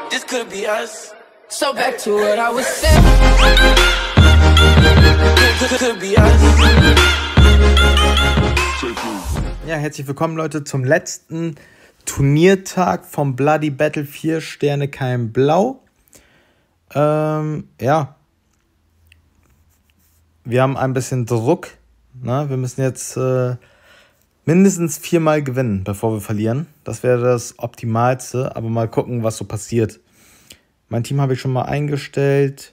This could be us. So back to what I was saying. Could be us. Ja, herzlich willkommen, Leute, zum letzten Turniertag vom Bloody Battle 4 Sterne kein Blau. Ja. Wir haben ein bisschen Druck. Ne? Wir müssen jetzt mindestens 4-mal gewinnen, bevor wir verlieren. Das wäre das Optimalste, aber mal gucken, was so passiert. Mein Team habe ich schon mal eingestellt.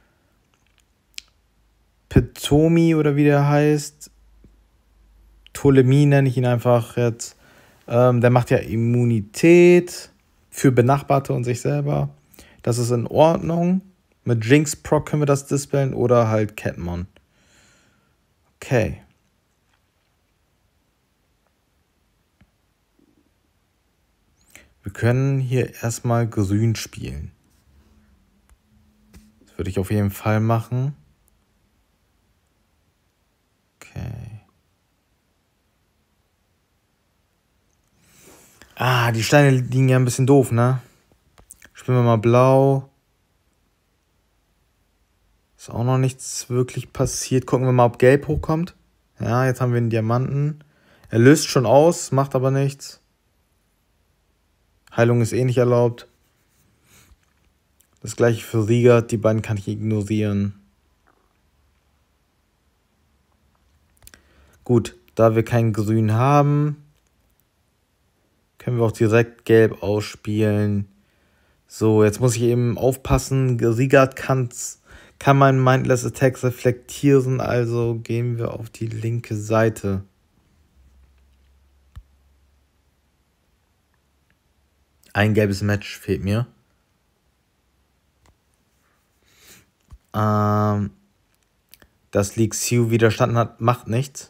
Petomi oder wie der heißt. Ptolemy nenne ich ihn einfach jetzt. Der macht ja Immunität für Benachbarte und sich selber. Das ist in Ordnung. Mit Jinx Proc können wir das dispellen oder halt Catmon. Okay. Wir können hier erstmal grün spielen. Das würde ich auf jeden Fall machen. Okay. Die Steine liegen ja ein bisschen doof, ne? Spielen wir mal blau. Ist auch noch nichts wirklich passiert. Gucken wir mal, ob gelb hochkommt. Ja, jetzt haben wir einen Diamanten. Er löst schon aus, macht aber nichts. Heilung ist eh nicht erlaubt. Das gleiche für Riegert. Die beiden kann ich ignorieren. Gut, da wir kein Grün haben, können wir auch direkt gelb ausspielen. So, jetzt muss ich eben aufpassen. Riegert kann mein Mindless Attack reflektieren, also gehen wir auf die linke Seite. Ein gelbes Match fehlt mir. Dass Li Xiu widerstanden hat, macht nichts.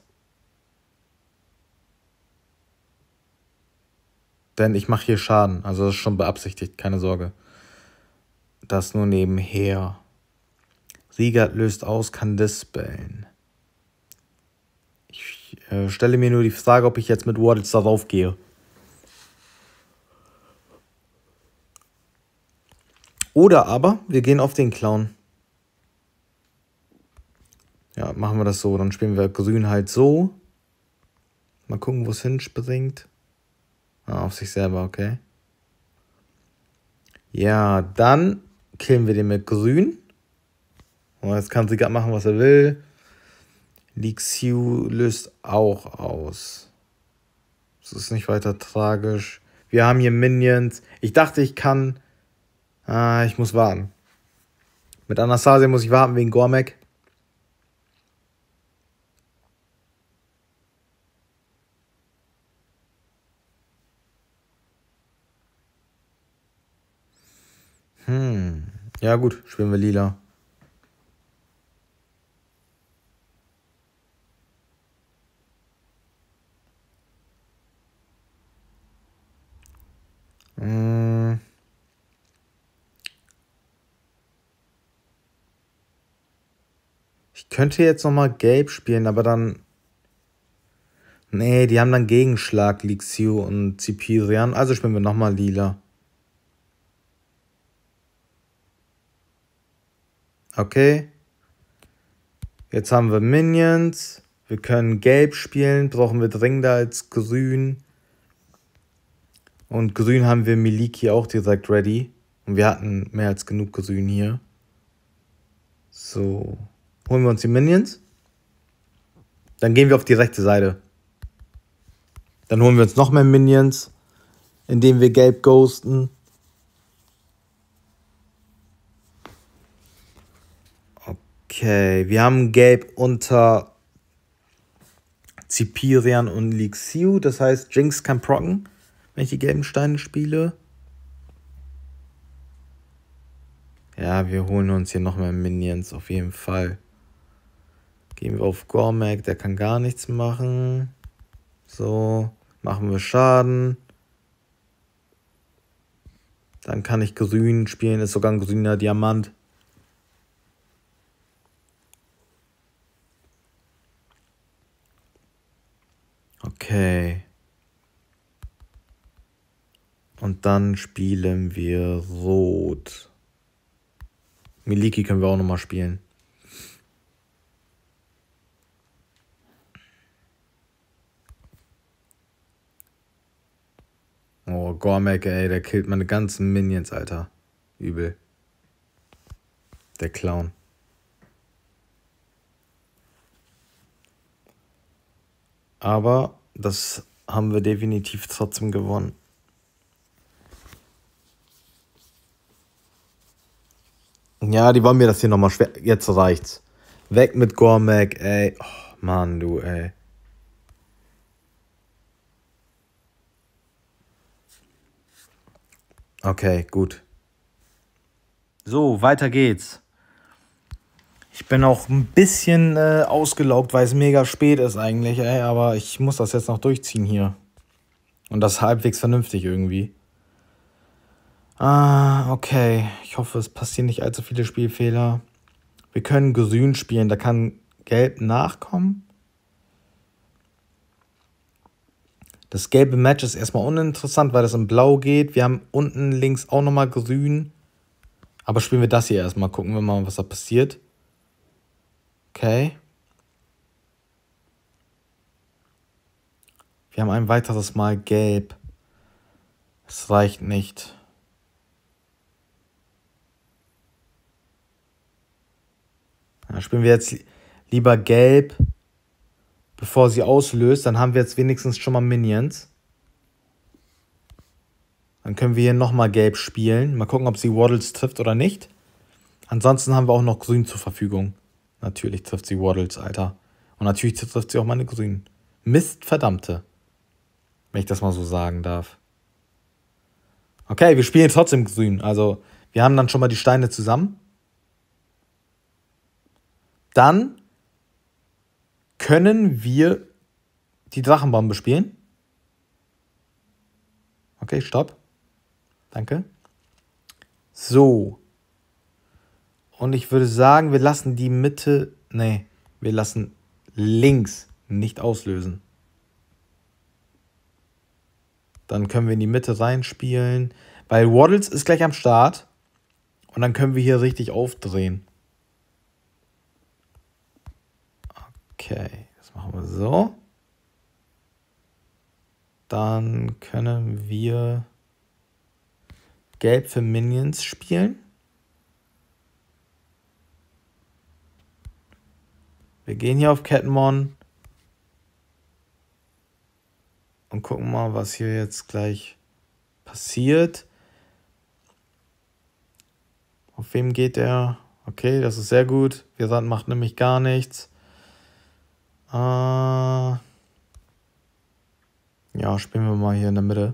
Denn ich mache hier Schaden. Also das ist schon beabsichtigt, keine Sorge. Das nur nebenher. Riegert löst aus, kann dispellen. Ich stelle mir nur die Frage, ob ich jetzt mit Wardles darauf gehe. Oder aber wir gehen auf den Clown. Ja, machen wir das so. Dann spielen wir grün halt so. Mal gucken, wo es hinspringt. Auf sich selber, okay. Ja, dann killen wir den mit grün. Und jetzt kann Riegert machen, was er will. Li Xiu löst auch aus. Das ist nicht weiter tragisch. Wir haben hier Minions. Ich dachte, ich kann... ich muss warten. Mit Anastasia muss ich warten wegen Gormek. Ja gut, spielen wir lila. Ich könnte jetzt nochmal gelb spielen, aber dann... Nee, die haben dann Gegenschlag, Li Xiu und Cipirian. Also spielen wir nochmal lila. Okay. Jetzt haben wir Minions. Wir können gelb spielen. Brauchen wir dringender als grün. Und grün haben wir Miliki auch direkt ready. Und wir hatten mehr als genug grün hier. So. Holen wir uns die Minions. Dann gehen wir auf die rechte Seite. Dann holen wir uns noch mehr Minions, indem wir gelb ghosten. Okay, wir haben gelb unter Cipirian und Li Xiu. Das heißt, Jinx kann procken, wenn ich die gelben Steine spiele. Ja, wir holen uns hier noch mehr Minions, auf jeden Fall. Gehen wir auf Gormek, der kann gar nichts machen. So, machen wir Schaden. Dann kann ich grün spielen, ist sogar ein grüner Diamant. Okay. Und dann spielen wir Rot. Miliki können wir auch nochmal spielen. Oh, Gormek, ey, der killt meine ganzen Minions, Alter. Übel. Der Clown. Aber das haben wir definitiv trotzdem gewonnen. Ja, die wollen mir das hier nochmal schwer. Jetzt reicht's. Weg mit Gormek, ey. Oh, Mann, du, ey. Okay, gut. So, weiter geht's. Ich bin auch ein bisschen ausgelaugt, weil es mega spät ist eigentlich, ey. Aber ich muss das jetzt noch durchziehen hier. Und das halbwegs vernünftig irgendwie. Okay. Ich hoffe, es passieren nicht allzu viele Spielfehler. Wir können grün spielen, da kann gelb nachkommen. Das gelbe Match ist erstmal uninteressant, weil das in blau geht. Wir haben unten links auch nochmal grün. Aber spielen wir das hier erstmal. Gucken wir mal, was da passiert. Okay. Wir haben ein weiteres Mal gelb. Es reicht nicht. Dann spielen wir jetzt lieber gelb, bevor sie auslöst. Dann haben wir jetzt wenigstens schon mal Minions. Dann können wir hier nochmal gelb spielen. Mal gucken, ob sie Waddles trifft oder nicht. Ansonsten haben wir auch noch grün zur Verfügung. Natürlich trifft sie Waddles, Alter. Und natürlich trifft sie auch meine grünen. Mist, verdammte. Wenn ich das mal so sagen darf. Okay, wir spielen trotzdem grün. Also, wir haben dann schon mal die Steine zusammen. Dann können wir die Drachenbombe spielen. Okay, stopp. Danke. So. Und ich würde sagen, wir lassen die Mitte... Nee, wir lassen links nicht auslösen. Dann können wir in die Mitte reinspielen. Weil Waddles ist gleich am Start. Und dann können wir hier richtig aufdrehen. Okay, das machen wir so. Dann können wir gelb für Minions spielen. Wir gehen hier auf Catmon und gucken mal, was hier jetzt gleich passiert. Auf wem geht der? Okay, das ist sehr gut. Virant macht nämlich gar nichts. Ja, spielen wir mal hier in der Mitte.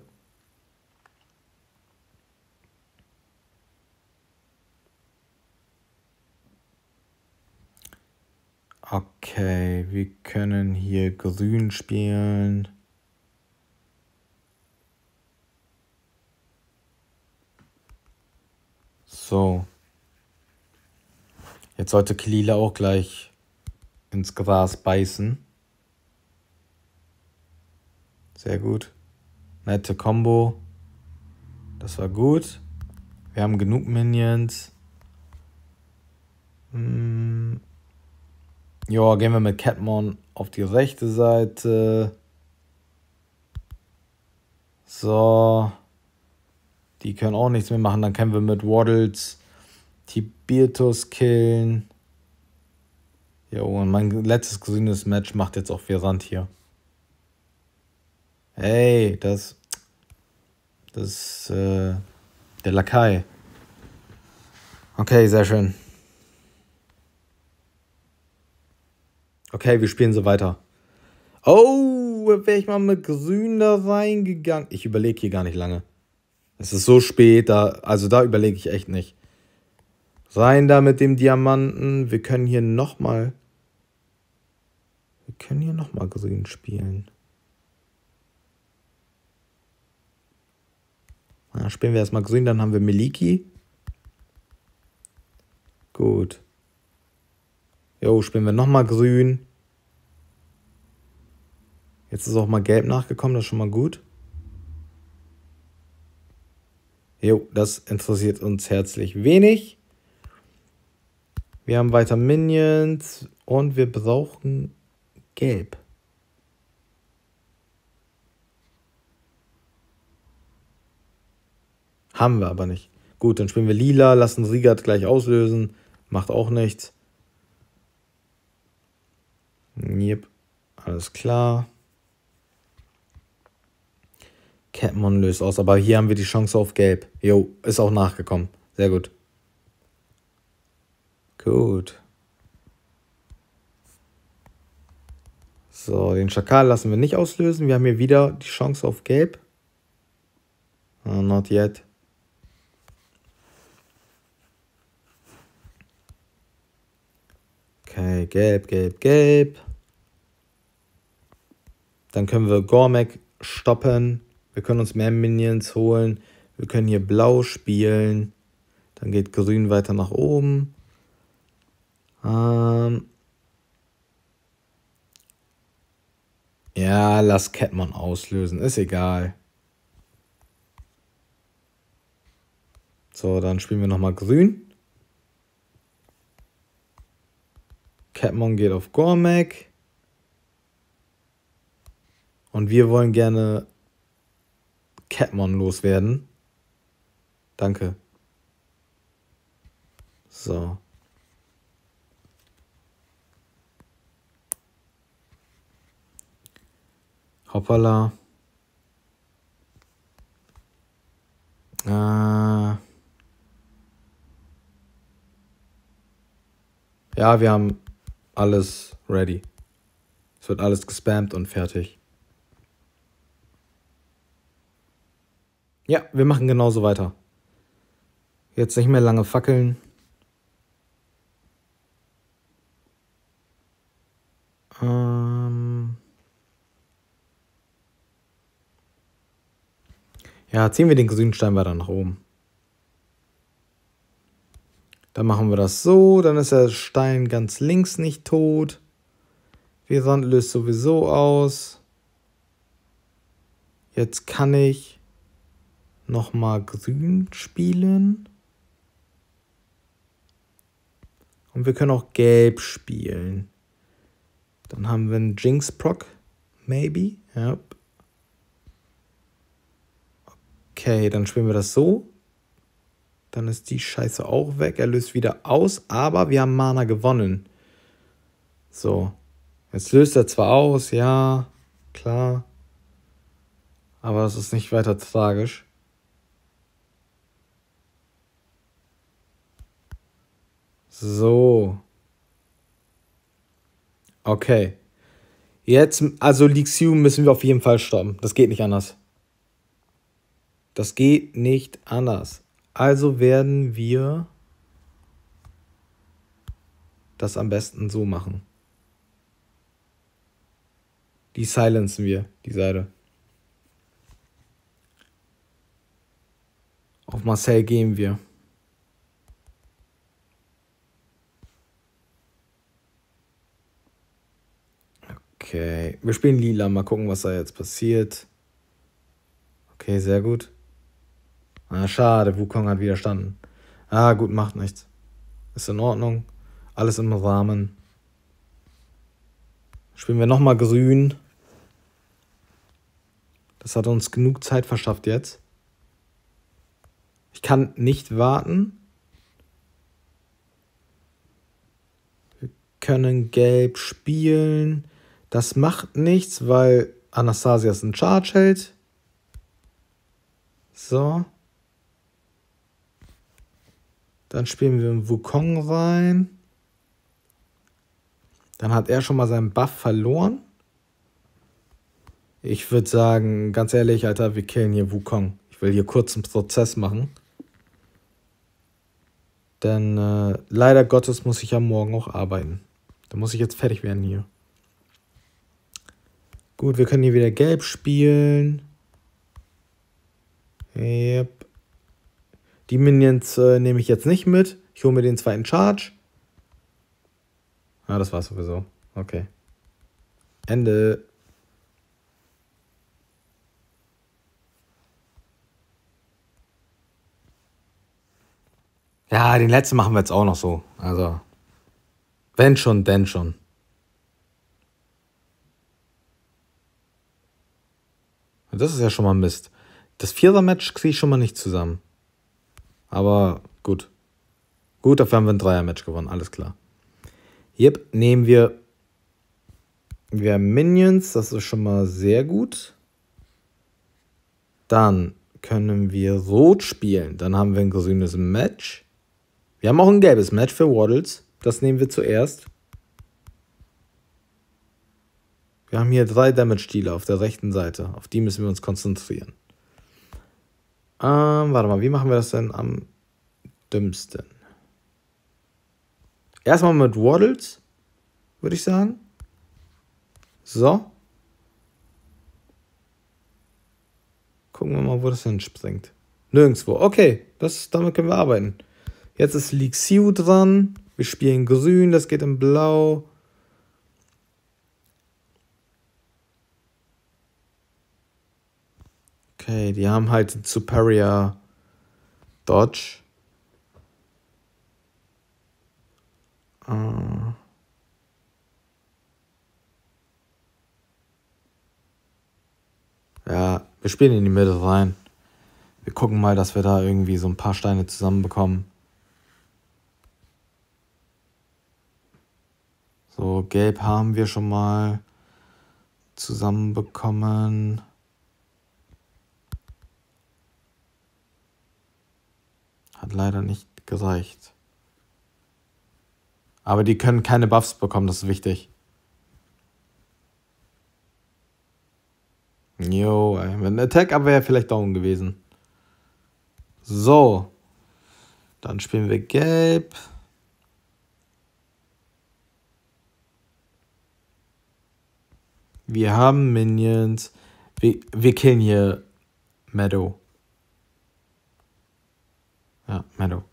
Okay, wir können hier grün spielen. So. Jetzt sollte Kalila auch gleich ins Gras beißen. Sehr gut. Nette Combo. Das war gut. Wir haben genug Minions. Ja, gehen wir mit Catmon auf die rechte Seite. So. Die können auch nichts mehr machen. Dann können wir mit Waddles Tibirtus killen. Jo, und mein letztes grünes Match macht jetzt auch Virant hier. Hey, das ist der Lakai. Okay, sehr schön. Okay, wir spielen so weiter. Oh, wäre ich mal mit grün da reingegangen. Ich überlege hier gar nicht lange. Es ist so spät, da überlege ich echt nicht. Rein da mit dem Diamanten. Wir können hier nochmal grün spielen. Na, spielen wir erstmal grün, dann haben wir Miliki. Gut. Jo, spielen wir nochmal grün. Jetzt ist auch mal gelb nachgekommen, das ist schon mal gut. Jo, das interessiert uns herzlich wenig. Wir haben weiter Minions und wir brauchen Gelb. Haben wir aber nicht. Gut, dann spielen wir Lila, lassen Rigat gleich auslösen. Macht auch nichts. Yep, alles klar. Catmon löst aus, aber hier haben wir die Chance auf Gelb. Jo, ist auch nachgekommen. Sehr gut. Gut. So, den Schakal lassen wir nicht auslösen. Wir haben hier wieder die Chance auf Gelb. Not yet. Okay, Gelb, Gelb, Gelb. Dann können wir Gormek stoppen. Wir können uns mehr Minions holen. Wir können hier Blau spielen. Dann geht Grün weiter nach oben. Ja, lass Catmon auslösen. Ist egal. So, dann spielen wir nochmal Grün. Catmon geht auf Gormek. Und wir wollen gerne Catmon loswerden. Danke. So. Hoppala. Ja, wir haben alles ready. Es wird alles gespammt und fertig. Ja, wir machen genauso weiter. Jetzt nicht mehr lange fackeln. Ja, ziehen wir den grünen Stein weiter nach oben. Dann machen wir das so. Dann ist der Stein ganz links nicht tot. Versand löst sowieso aus. Jetzt kann ich nochmal grün spielen. Und wir können auch gelb spielen. Dann haben wir einen Jinx-Proc. Maybe. Ja. Okay, dann spielen wir das so. Dann ist die Scheiße auch weg. Er löst wieder aus, aber wir haben Mana gewonnen. So. Jetzt löst er zwar aus, ja, klar. Aber das ist nicht weiter tragisch. So. Okay. Jetzt, also Lixiu müssen wir auf jeden Fall stoppen. Das geht nicht anders. Das geht nicht anders. Also werden wir das am besten so machen. Die silencen wir, die Seite. Auf Marcel gehen wir. Okay, wir spielen Lila. Mal gucken, was da jetzt passiert. Okay, sehr gut. Schade, Wukong hat widerstanden. Gut, macht nichts. Ist in Ordnung. Alles im Rahmen. Spielen wir nochmal grün. Das hat uns genug Zeit verschafft jetzt. Ich kann nicht warten. Wir können gelb spielen. Das macht nichts, weil Anastasias einen Charge hält. So. Dann spielen wir einen Wukong rein. Dann hat er schon mal seinen Buff verloren. Ich würde sagen, ganz ehrlich, Alter, wir killen hier Wukong. Ich will hier kurz einen Prozess machen. Denn leider Gottes muss ich ja morgen auch arbeiten. Da muss ich jetzt fertig werden hier. Gut, wir können hier wieder gelb spielen. Yep. Die Minions nehme ich jetzt nicht mit. Ich hole mir den zweiten Charge. Das war's sowieso. Okay. Ende. Ja, den letzten machen wir jetzt auch noch so. Also, wenn schon, denn schon. Das ist ja schon mal Mist. Das Vierer-Match kriege ich schon mal nicht zusammen. Aber gut. Gut, dafür haben wir ein Dreier-Match gewonnen. Alles klar. Yep, nehmen wir. Wir haben Minions. Das ist schon mal sehr gut. Dann können wir Rot spielen. Dann haben wir ein grünes Match. Wir haben auch ein gelbes Match für Waddles. Das nehmen wir zuerst. Wir haben hier 3 Damage-Dealer auf der rechten Seite. Auf die müssen wir uns konzentrieren. Warte mal, wie machen wir das denn am dümmsten? Erstmal mit Waddles, würde ich sagen. So. Gucken wir mal, wo das hinspringt. Nirgendwo. Okay, damit können wir arbeiten. Jetzt ist Lixiu dran. Wir spielen grün, das geht in blau. Okay, die haben halt den Superior Dodge. Ja, wir spielen in die Mitte rein. Wir gucken mal, dass wir da irgendwie so ein paar Steine zusammenbekommen. So, gelb haben wir schon mal zusammenbekommen. Hat leider nicht gereicht. Aber die können keine Buffs bekommen, das ist wichtig. Jo, ey. Wenn Attack up wäre vielleicht down gewesen. So. Dann spielen wir gelb. Wir haben Minions. Wir killen hier Meadow. Ja, Meadow.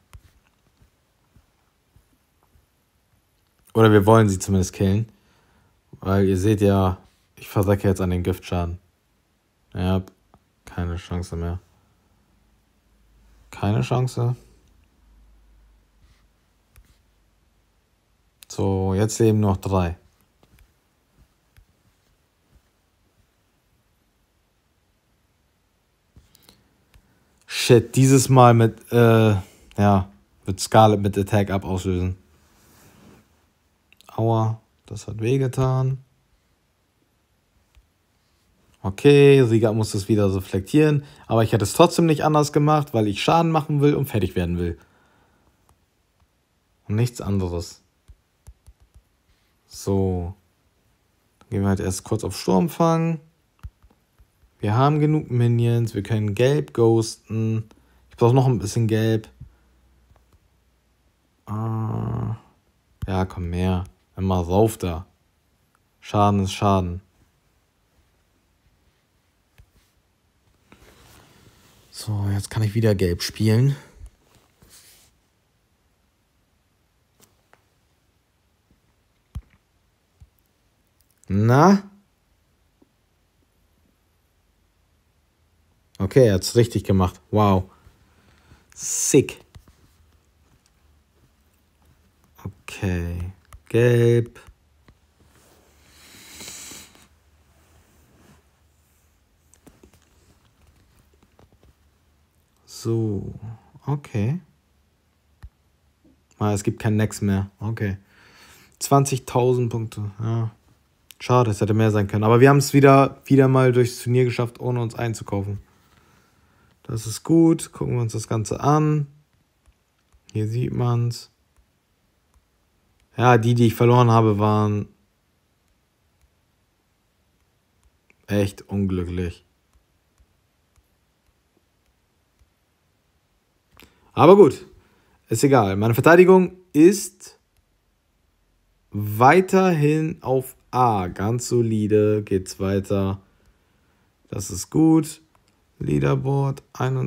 Oder wir wollen sie zumindest killen. Weil ihr seht ja, ich verrecke jetzt an den Giftschaden. Ja, keine Chance mehr. Keine Chance. So, jetzt leben noch 3. Shit, dieses Mal mit, wird Scarlet mit Attack Up auslösen. Aua, das hat wehgetan. Okay, Sieger muss es wieder reflektieren, aber ich hätte es trotzdem nicht anders gemacht, weil ich Schaden machen will und fertig werden will. Und nichts anderes. So. Dann gehen wir halt erst kurz auf Sturmfang. Wir haben genug Minions, wir können gelb ghosten. Ich brauche noch ein bisschen gelb. Ja, komm mehr. Immer rauf da. Schaden ist Schaden. So, jetzt kann ich wieder gelb spielen. Na? Okay, er hat's richtig gemacht. Wow. Sick. Okay. Gelb. So. Okay. Es gibt kein Next mehr. Okay. 20.000 Punkte. Ja. Schade, es hätte mehr sein können. Aber wir haben es wieder mal durchs Turnier geschafft, ohne uns einzukaufen. Das ist gut. Gucken wir uns das Ganze an. Hier sieht man es. Ja, die ich verloren habe, waren echt unglücklich. Aber gut, ist egal. Meine Verteidigung ist weiterhin auf A. Ganz solide, geht's weiter. Das ist gut. Leaderboard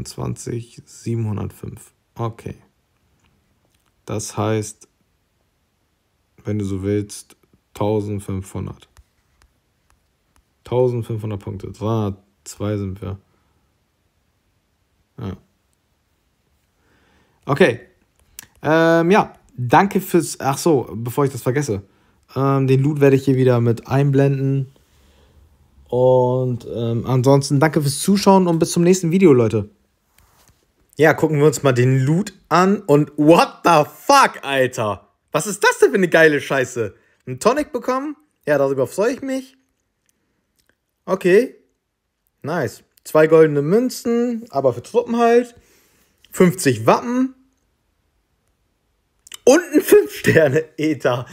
21.705. Okay. Das heißt, wenn du so willst, 1500. 1500 Punkte. 302 sind wir. Ja. Okay. Ja, danke fürs... Ach so, bevor ich das vergesse. Den Loot werde ich hier wieder mit einblenden. Und ansonsten danke fürs Zuschauen und bis zum nächsten Video, Leute. Ja, gucken wir uns mal den Loot an. Und what the fuck, Alter? Was ist das denn für eine geile Scheiße? Ein Tonic bekommen? Ja, darüber freue ich mich. Okay. Nice. 2 goldene Münzen, aber für Truppen halt. 50 Wappen. Und ein 5-Sterne-Ether.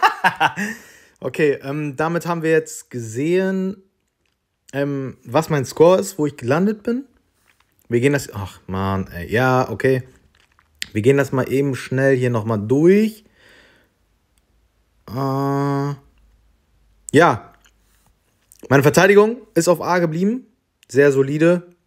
Okay, damit haben wir jetzt gesehen, was mein Score ist, wo ich gelandet bin. Wir gehen das... Ach, Mann, ey. Ja, okay. Wir gehen das mal eben schnell hier nochmal durch. Ja. Meine Verteidigung ist auf A geblieben. Sehr solide.